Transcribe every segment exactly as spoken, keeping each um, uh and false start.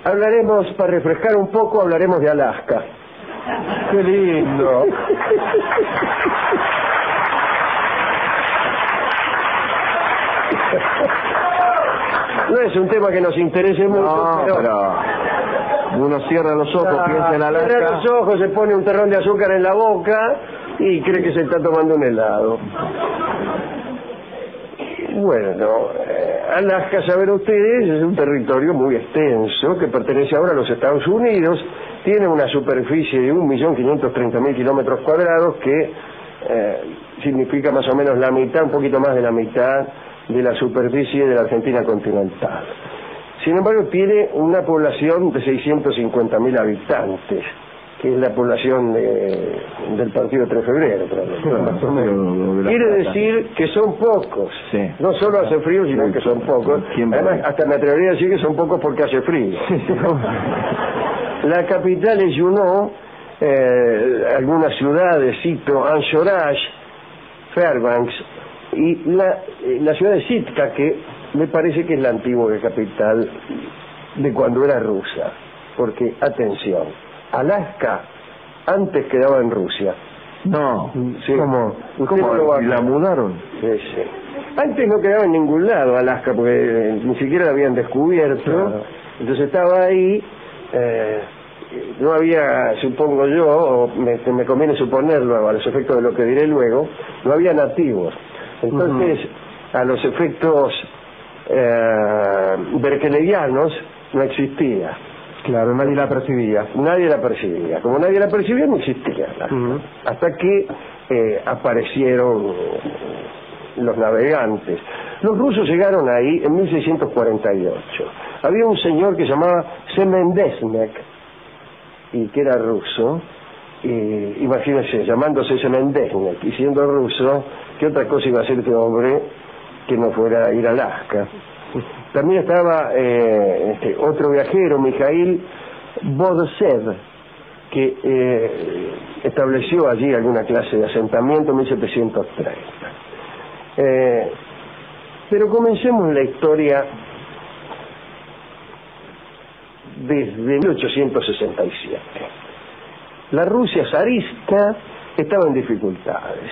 hablaremos, para refrescar un poco, hablaremos de Alaska. ¡Qué lindo! No es un tema que nos interese mucho, no, pero... pero uno cierra los ojos, ah, piensa en Alaska. Cierra los ojos, se pone un terrón de azúcar en la boca y cree que se está tomando un helado. Bueno, eh, Alaska, saben ustedes, es un territorio muy extenso que pertenece ahora a los Estados Unidos. Tiene una superficie de un millón quinientos treinta mil kilómetros cuadrados, que eh, significa más o menos la mitad, un poquito más de la mitad de la superficie de la Argentina continental. Sin embargo, tiene una población de seiscientos cincuenta mil habitantes, que es la población de, del partido tres de febrero. Quiere decir que son pocos. Sí. No solo hace frío, sino que son pocos. Además, hasta me atrevería a decir que son pocos porque hace frío. La capital es Juneau, eh, algunas ciudades, cito Anchorage, Fairbanks, y la, la ciudad de Sitka, que me parece que es la antigua capital de cuando era rusa. Porque, atención, Alaska antes quedaba en Rusia. No, sí. ¿Cómo? ¿Cómo lo la mudaron? Sí, sí. Antes no quedaba en ningún lado Alaska, porque eh, ni siquiera la habían descubierto. Claro. Entonces estaba ahí, eh, no había, supongo yo, o me, me conviene suponerlo a los efectos de lo que diré luego, no había nativos. Entonces, uh-huh. a los efectos eh, berkeleydianos no existía. Claro, nadie la percibía. Nadie la percibía. Como nadie la percibía, no existía. Uh-huh. Hasta que eh, aparecieron los navegantes. Los rusos llegaron ahí en mil seiscientos cuarenta y ocho. Había un señor que se llamaba Semen Desnek, y que era ruso, y imagínense, llamándose Semen Desnek y siendo ruso, ¿qué otra cosa iba a hacer este hombre que no fuera a ir a Alaska? También estaba eh, este, otro viajero, Mikhail Bodsev, que eh, estableció allí alguna clase de asentamiento en mil setecientos treinta. Eh, pero comencemos la historia desde mil ochocientos sesenta y siete. La Rusia zarista estaba en dificultades.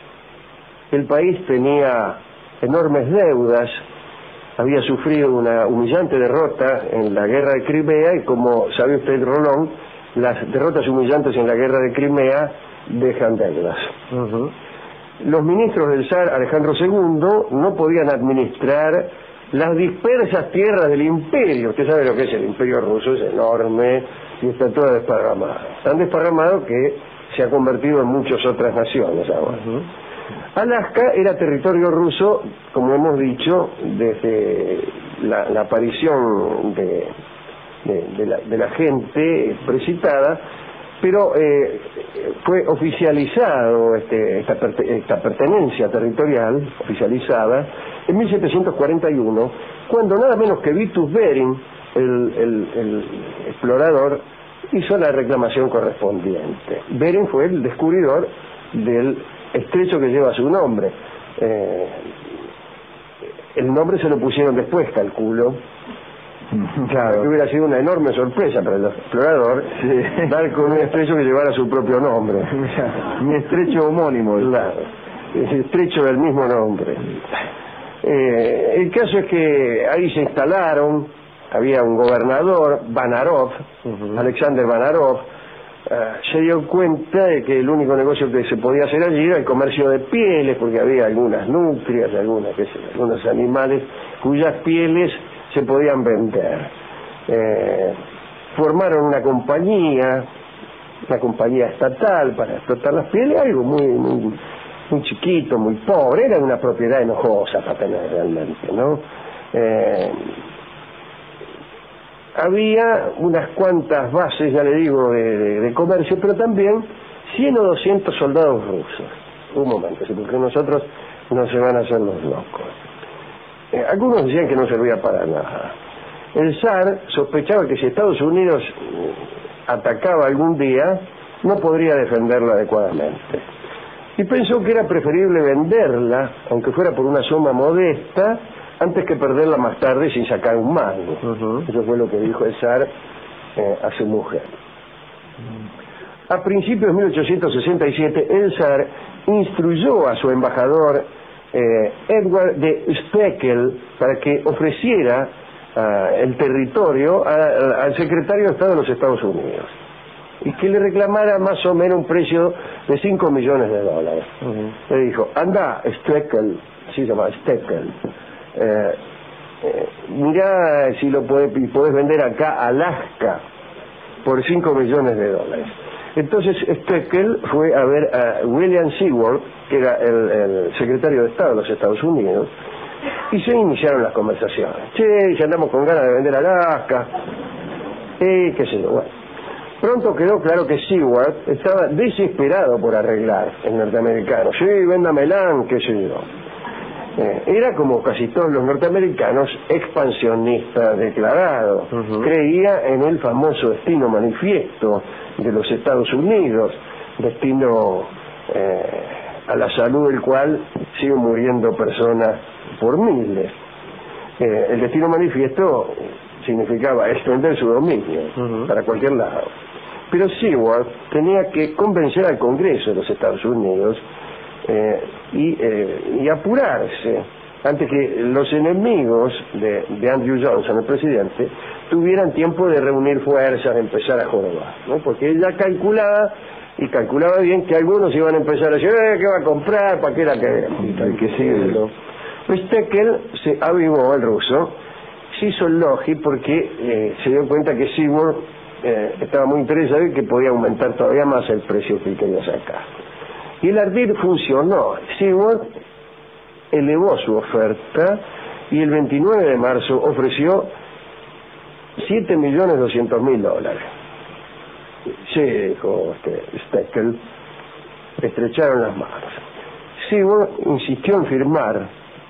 El país tenía enormes deudas, había sufrido una humillante derrota en la guerra de Crimea, y como sabe usted, Rolón, las derrotas humillantes en la guerra de Crimea dejan deudas. Uh-huh. Los ministros del zar Alejandro segundo no podían administrar las dispersas tierras del imperio. Usted sabe lo que es el imperio ruso, es enorme y está todo desparramado. Tan desparramado que se ha convertido en muchas otras naciones ahora. Uh-huh. Alaska era territorio ruso, como hemos dicho, desde la, la aparición de, de, de, la, de la gente precitada, pero eh, fue oficializado este, esta, esta pertenencia territorial, oficializada, en mil setecientos cuarenta y uno, cuando nada menos que Vitus Bering, el, el, el explorador, hizo la reclamación correspondiente. Bering fue el descubridor del estrecho que lleva su nombre. Eh, el nombre se lo pusieron después, calculo. Claro, que hubiera sido una enorme sorpresa para el explorador, sí, dar con un estrecho que llevara su propio nombre. Un estrecho homónimo. Claro, el estrecho del mismo nombre. Eh, el caso es que ahí se instalaron, había un gobernador, Banarov, uh-huh. Alexander Banarov. Uh, se dio cuenta de que el único negocio que se podía hacer allí era el comercio de pieles, porque había algunas nutrias, algunas, qué sé, algunos animales cuyas pieles se podían vender. Eh, formaron una compañía, una compañía estatal para explotar las pieles, algo muy, muy, muy chiquito, muy pobre, era una propiedad enojosa para tener realmente, ¿no? Eh, había unas cuantas bases, ya le digo, de, de, de comercio, pero también cien o doscientos soldados rusos. Un momento, ¿sí? Porque nosotros no se van a hacer los locos. Eh, algunos decían que no servía para nada. El zar sospechaba que si Estados Unidos atacaba algún día, no podría defenderla adecuadamente. Y pensó que era preferible venderla, aunque fuera por una suma modesta, antes que perderla más tarde sin sacar un mango. Uh-huh. Eso fue lo que dijo el zar eh, a su mujer. A principios de mil ochocientos sesenta y siete, el zar instruyó a su embajador eh, Edward de Steckel para que ofreciera uh, el territorio a, a, al secretario de Estado de los Estados Unidos y que le reclamara más o menos un precio de cinco millones de dólares. Uh-huh. Le dijo, anda, Steckel, así se llama, Steckel, eh, eh, mirá si lo podés, podés vender acá Alaska por cinco millones de dólares. Entonces Steckel fue a ver a William Seward, que era el, el secretario de Estado de los Estados Unidos, y se iniciaron las conversaciones. Che, si andamos con ganas de vender Alaska, y qué sé yo, bueno. Pronto quedó claro que Seward estaba desesperado por arreglar el norteamericano. Sí, véndamela, qué sé yo. Eh, era como casi todos los norteamericanos, expansionista declarado. Uh-huh. Creía en el famoso destino manifiesto de los Estados Unidos, destino eh, a la salud del cual siguen muriendo personas por miles. Eh, el destino manifiesto significaba extender su dominio uh-huh. para cualquier lado. Pero Seward tenía que convencer al Congreso de los Estados Unidos eh, y, eh, y apurarse antes que los enemigos de, de Andrew Johnson, el presidente, tuvieran tiempo de reunir fuerzas, de empezar a jorobar, ¿no? Porque él ya calculaba, y calculaba bien, que algunos iban a empezar a decir, eh, ¿qué va a comprar? ¿Para qué la queremos? Y tal que sigue, ¿no? Pues Steckel se avivó, el ruso, se hizo el logi porque eh, se dio cuenta que Seward eh, estaba muy interesado y que podía aumentar todavía más el precio que quería sacar. Y el ardid funcionó. Seward elevó su oferta y el veintinueve de marzo ofreció siete millones doscientos mil dólares. Sí, dijo este, Steckel, estrecharon las manos. Seward insistió en firmar,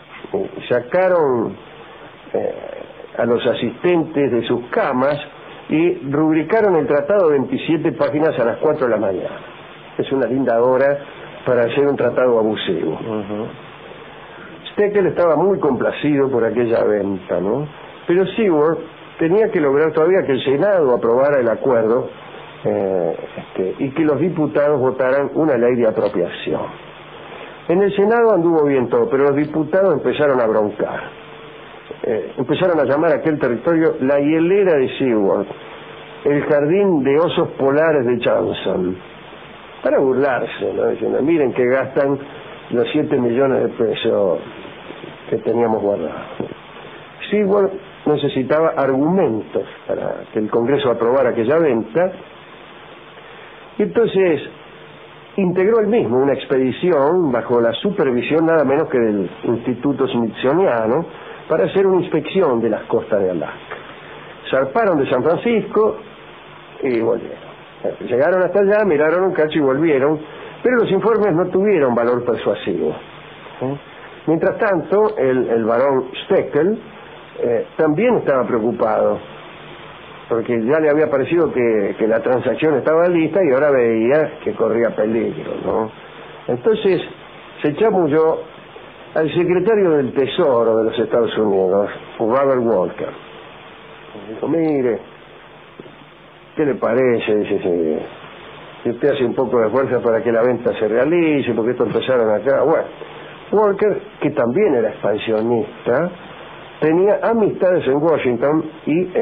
sacaron eh, a los asistentes de sus camas y rubricaron el tratado de veintisiete páginas a las cuatro de la mañana. Es una linda hora para hacer un tratado abusivo. Uh-huh. Steckel estaba muy complacido por aquella venta, ¿no? Pero Seward tenía que lograr todavía que el Senado aprobara el acuerdo eh, este, y que los diputados votaran una ley de apropiación. En el Senado anduvo bien todo, pero los diputados empezaron a broncar. Eh, empezaron a llamar a aquel territorio la hielera de Seward, el jardín de osos polares de Johnson, para burlarse, ¿no? Diciendo, miren que gastan los siete millones de pesos que teníamos guardados. Seward necesitaba argumentos para que el Congreso aprobara aquella venta, y entonces integró él mismo una expedición bajo la supervisión nada menos que del Instituto Smithsoniano para hacer una inspección de las costas de Alaska. Zarparon de San Francisco y volvieron. Llegaron hasta allá, miraron un cacho y volvieron, pero los informes no tuvieron valor persuasivo. ¿Eh? Mientras tanto, el, el barón Steckel eh, también estaba preocupado, porque ya le había parecido que, que la transacción estaba lista y ahora veía que corría peligro, ¿no? Entonces se chamulló al secretario del Tesoro de los Estados Unidos, Robert Walker. Dijo, mire, ¿qué le parece? Dice, si, si usted hace un poco de fuerza para que la venta se realice, porque esto empezaron acá. Bueno, Walker, que también era expansionista, tenía amistades en Washington y, eh,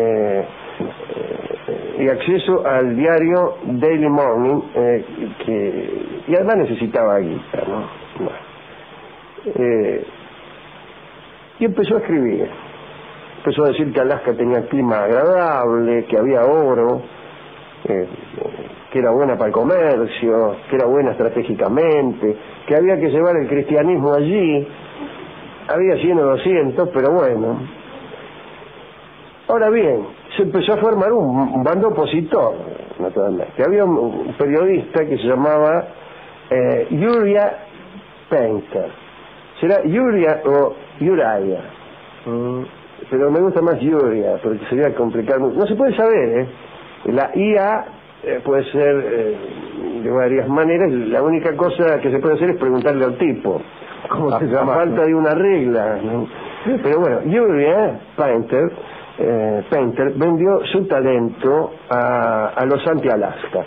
eh, y acceso al diario Daily Morning, eh, que, y además necesitaba guita, ¿no? Bueno, eh, y empezó a escribir. Empezó a decir que Alaska tenía clima agradable, que había oro, eh, que era buena para el comercio, que era buena estratégicamente, que había que llevar el cristianismo allí. Había cien o doscientos, pero bueno. Ahora bien, se empezó a formar un, un bando opositor, naturalmente. Había un, un periodista que se llamaba eh, Uriah Painter. ¿Será Uriah o Uriah? Mm. Pero me gusta más Uriah, porque sería complicado. No se puede saber, ¿eh? La I A eh, puede ser eh, de varias maneras. La única cosa que se puede hacer es preguntarle al tipo. ¿Cómo se llama? A falta de una regla, ¿no? Pero bueno, Uriah Painter, eh, Painter vendió su talento a, a los anti-Alaska.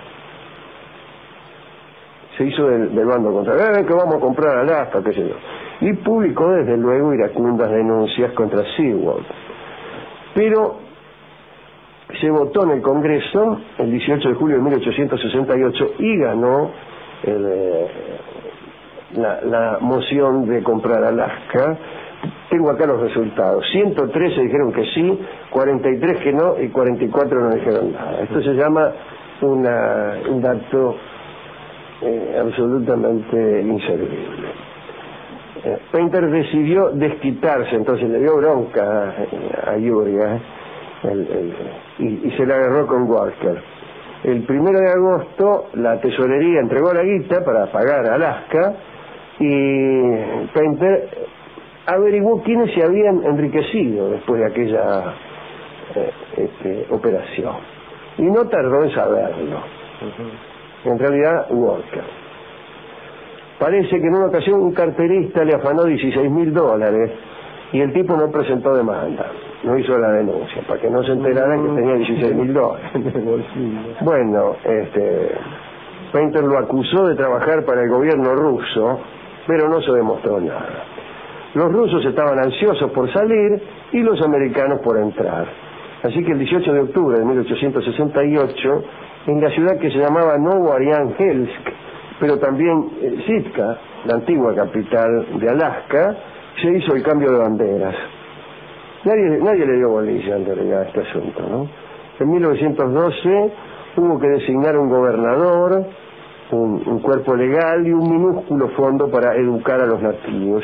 Se hizo del, del bando contrario, eh, que vamos a comprar Alaska, qué sé yo. Y publicó desde luego iracundas denuncias contra SeaWorld. Pero se votó en el Congreso el dieciocho de julio de mil ochocientos sesenta y ocho y ganó el, eh, la, la moción de comprar Alaska. Tengo acá los resultados. ciento trece dijeron que sí, cuarenta y tres que no y cuarenta y cuatro no dijeron nada. Esto se llama una, un dato eh, absolutamente inservible. Eh, Painter decidió desquitarse, entonces le dio bronca a, a Uriah el, el, y, y se la agarró con Walker. El primero de agosto la tesorería entregó la guita para pagar a Alaska y Painter averiguó quiénes se habían enriquecido después de aquella eh, este, operación y no tardó en saberlo. Uh-huh. En realidad Walker. Parece que en una ocasión un carterista le afanó dieciséis mil dólares y el tipo no presentó demanda, no hizo la denuncia para que no se enteraran que tenía dieciséis mil dólares. Bueno, este Painter lo acusó de trabajar para el gobierno ruso, pero no se demostró nada. Los rusos estaban ansiosos por salir y los americanos por entrar. Así que el dieciocho de octubre de mil ochocientos sesenta y ocho, en la ciudad que se llamaba Novoariangelsk, pero también eh, Sitka, la antigua capital de Alaska, se hizo el cambio de banderas. Nadie, nadie le dio bolilla en realidad a este asunto, ¿no? En mil novecientos doce hubo que designar un gobernador, un, un cuerpo legal y un minúsculo fondo para educar a los nativos.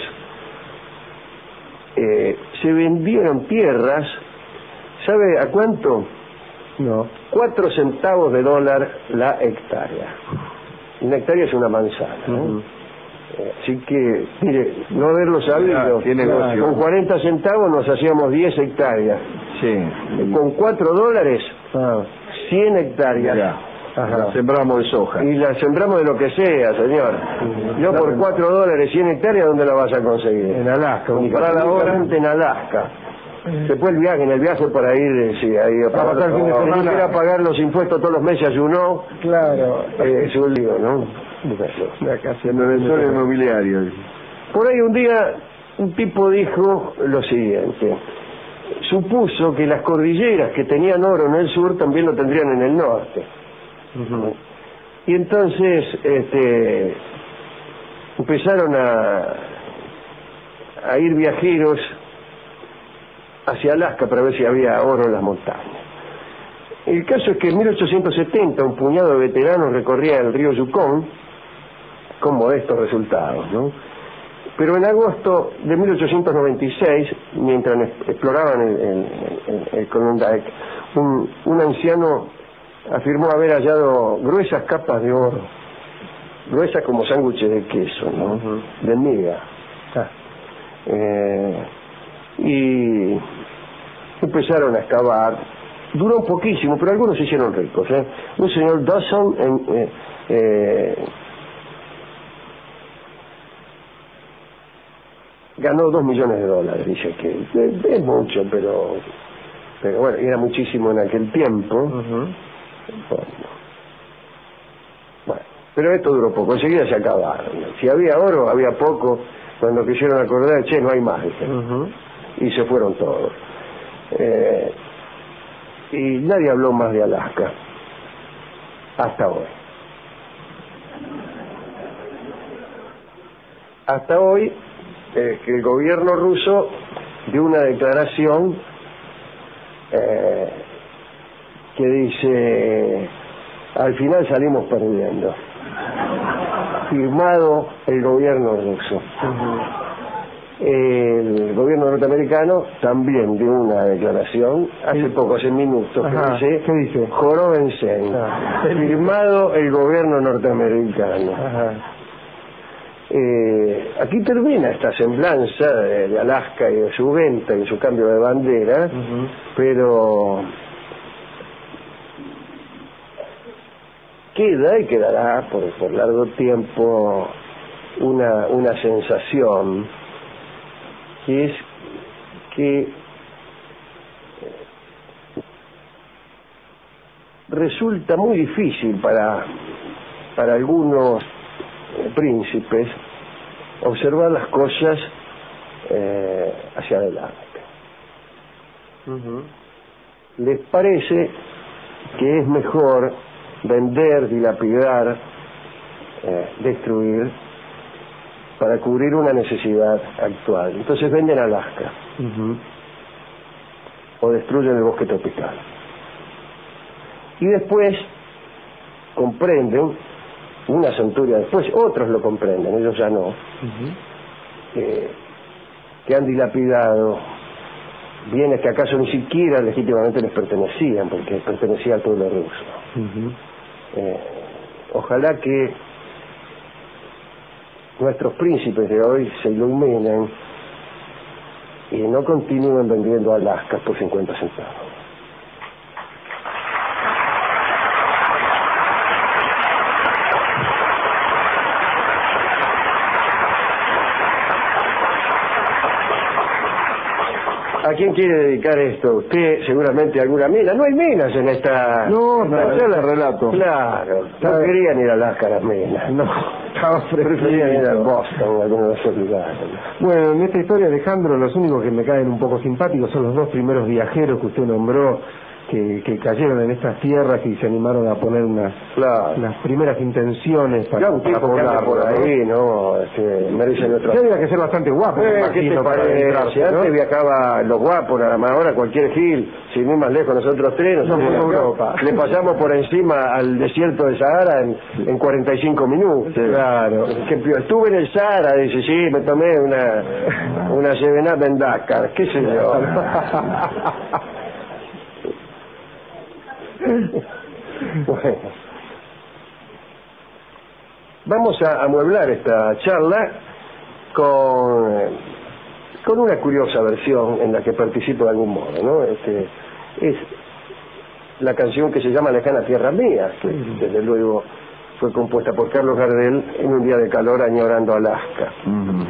Eh, se vendieron tierras, ¿sabe a cuánto? No. Cuatro centavos de dólar la hectárea. Una hectárea es una manzana, ¿no? Uh-huh. eh, así que, mire, no haberlo sabido, ah, con cuarenta centavos nos hacíamos diez hectáreas. Sí. Eh, con cuatro dólares, ah. cien hectáreas. Ya. Ajá. La sembramos de soja. Y la sembramos de lo que sea, señor. Uh-huh. Yo por cuatro dólares, cien hectáreas, ¿dónde la vas a conseguir? En Alaska. Comprar ahora en Alaska. Después el viaje, en el viaje para ir, sí, ahí a pagar, pasar el fin de semana. Era pagar los impuestos todos los meses, ayunó. Claro. Eh, es un lío, ¿no? La casa en el sol inmobiliario. Por ahí un día un tipo dijo lo siguiente: supuso que las cordilleras que tenían oro en el sur también lo tendrían en el norte. Uh-huh. Y entonces este empezaron a a ir viajeros hacia Alaska para ver si había oro en las montañas. El caso es que en mil ochocientos setenta un puñado de veteranos recorría el río Yukon con modestos resultados, ¿no? Pero en agosto de mil ochocientos noventa y seis, mientras exploraban el, el, el, el Klondike, un, un anciano afirmó haber hallado gruesas capas de oro, gruesas como sándwiches de queso, ¿no? Uh-huh. De miga. Ah. Eh, y empezaron a excavar. Duró poquísimo, pero algunos se hicieron ricos, ¿eh? Un señor Dawson en, eh, eh, ganó dos millones de dólares, dice que es, es mucho, pero pero bueno, era muchísimo en aquel tiempo. Uh-huh. Bueno. Bueno, pero esto duró poco, enseguida se acabaron. Si había oro, había poco. Cuando quisieron acordar, che, no hay más, uh-huh. Y se fueron todos. Eh, y nadie habló más de Alaska hasta hoy. Hasta hoy eh, que el gobierno ruso dio una declaración eh, que dice: al final salimos perdiendo. Firmado el gobierno ruso. Uh-huh. El gobierno norteamericano también dio una declaración hace poco, hace minutos, Ajá. que dice, ¿qué dice? Joróvense, ah. firmado el gobierno norteamericano. Ajá. Eh, aquí termina esta semblanza de, de Alaska y de su venta y su cambio de bandera, uh-huh. Pero queda y quedará por, por largo tiempo una, una sensación que es que resulta muy difícil para, para algunos eh, príncipes observar las cosas eh, hacia adelante. Uh-huh. Les parece que es mejor vender, dilapidar, eh, destruir para cubrir una necesidad actual. Entonces venden Alaska. Uh-huh. O destruyen el bosque tropical. Y después comprenden, una centuria después, otros lo comprenden, ellos ya no, uh-huh. eh, que han dilapidado bienes que acaso ni siquiera legítimamente les pertenecían, porque pertenecía al pueblo ruso. Uh-huh. eh, ojalá que nuestros príncipes de hoy se iluminen y no continúen vendiendo Alaska por cincuenta centavos. ¿A quién quiere dedicar esto? Usted, seguramente alguna mina. No hay minas en esta... No, no, esta no, relato. Claro, no querían ir a Alaska las minas. No, estaba preferían ir a Boston, a alguno de esos lugares. Bueno, en esta historia, Alejandro, los únicos que me caen un poco simpáticos son los dos primeros viajeros que usted nombró, que, que cayeron en estas tierras y se animaron a poner unas, claro. las primeras intenciones para, ya un tipo para que anda por ahí, ¿no? Este, merece nuestro... Tendría que ser bastante guapo, eh, imagino, ¿qué te para parece? Si ¿no? antes viajaban los guapos, nada más, ahora cualquier gil, sin ir más lejos nosotros tres, nosotros no, Europa. Le pasamos por encima al desierto de Sahara en, en cuarenta y cinco minutos. Claro. Que, estuve en el Sahara, dice, sí, me tomé una, una seven up en Dakar, qué sé yo. Bueno, vamos a amueblar esta charla con, con una curiosa versión en la que participo de algún modo, ¿no? Este, es la canción que se llama Lejana Tierra Mía, que desde luego fue compuesta por Carlos Gardel en un día de calor añorando Alaska. Uh-huh.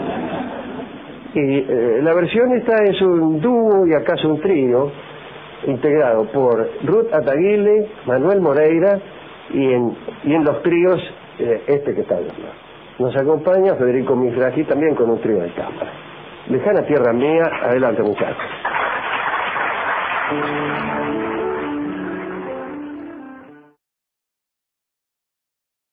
Y eh, la versión esta es un dúo y acaso un trío integrado por Ruth Ataguile, Manuel Moreira y en, y en los tríos eh, este que está viendo. Nos acompaña Federico Mifragi también con un trío de cámara. Lejana Tierra Mía, adelante muchachos.